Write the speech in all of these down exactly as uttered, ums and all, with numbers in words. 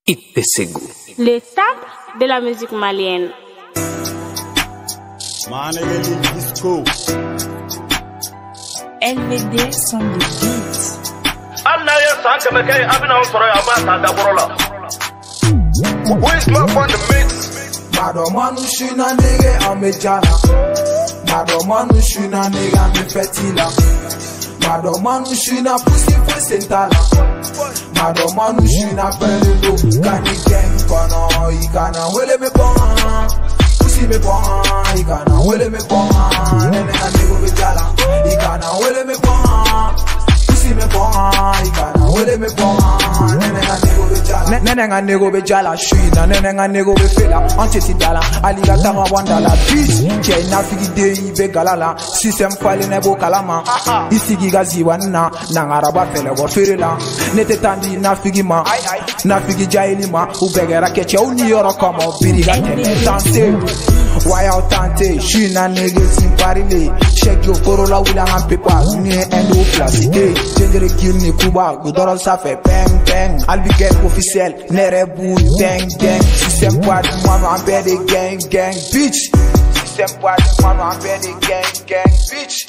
Itesegu. Le temple de la musique malienne. L V D sont des beats. Madomanu shina nege amejana. Madomanu shina nege amefetila. Madomanu shina pussy for sentala. Madomanu shina perelo. Kani gang kono ikana wele me pon. Pussy me pon ikana wele me pon. Nene nego bejala ikana wele me pon. Pussy me pon ikana wele me pon. Nene nego bejala. Nene nego bejala shina. Nene nego befela. Anteti dala. Aliga tama wandala. Bitch. Che na figi de ibe galala. System file nebo kalama. Isi giga ziwana. Nangaraba fele go ferela. Nete tandi na figi ma. Na figi jaili ma. Ubegera keche uni yoro kama. Biriga tene tante. Why out tante? Shina nege simparile. Shake yo korola wila han pepa. Nye endo plasite. Jengere kill ni kuba. Gudoro safe bang bang. Alby Gang officiel. Nere boule gang gang. System party mano ambe de gang gang bitch. System party mano ambe de gang gang bitch.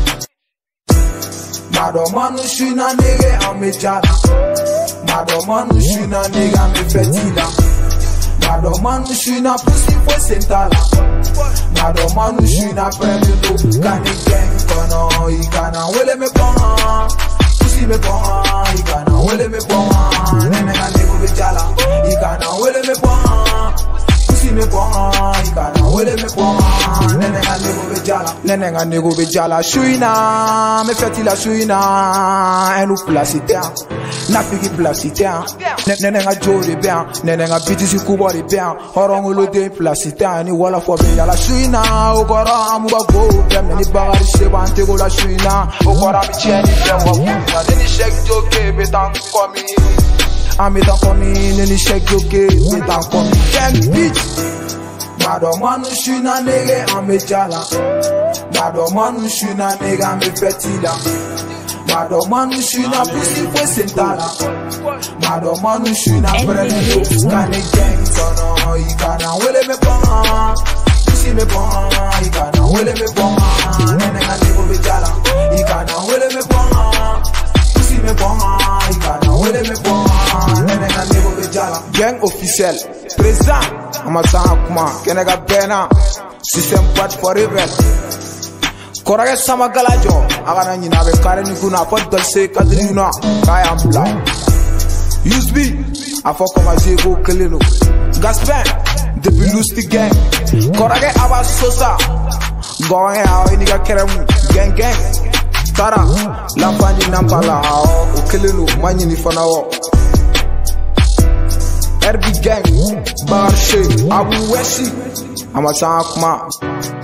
Madomanu shina nege amejala. Madomanu shina nege amefetila. Madomanu shina pussy for sentala. Madomanu shina premilo. Kani gang kono ikana wele me pon. Pussy me pon ikana wele me pon. Nene nego bejala ikana wele me pon. Pussy me pon ikana wele me pon. Nene nego bejala. Nene nego bejala shuina me fetila shuina enu plasita. Na figi plasita. Nene nga jori bien. Nene nga biti si kubo de bien. Horongolo de plasita. Ni wala for be la shuina. Ogora amuba go. Dem ni bagari sheba antego la shuina. Ogora mi cheni dem wa. Neni shake joke betan komi. Ametan komi. Neni shake joke betan komi. Gang bitch. Madomanu shina nege amejala. Madomanu shina nege amefetila. Madomanu shina pussy for sentala. Madomanu shina premilo. Kani gang kono ikana wele me pon. Pussy me pon ikana wele me pon. Nene nego bejala ikana wele me pon. Pussy me pon ikana wele me pon. Nene nego bejala. Gang officiel présent. Amasa kuma kenega bena. System part forever. Korage sama galajo agana nyina be kare ni kuna pot dolce kadrina kaya bla use me afo koma jego kelelo gaspin depuis Lusti Gang korage aba sosa goe aw ni ga kerem gang gang tara la fani nampala o kelelo manyini fanawo Alby Gang marché abu wesi amasa kuma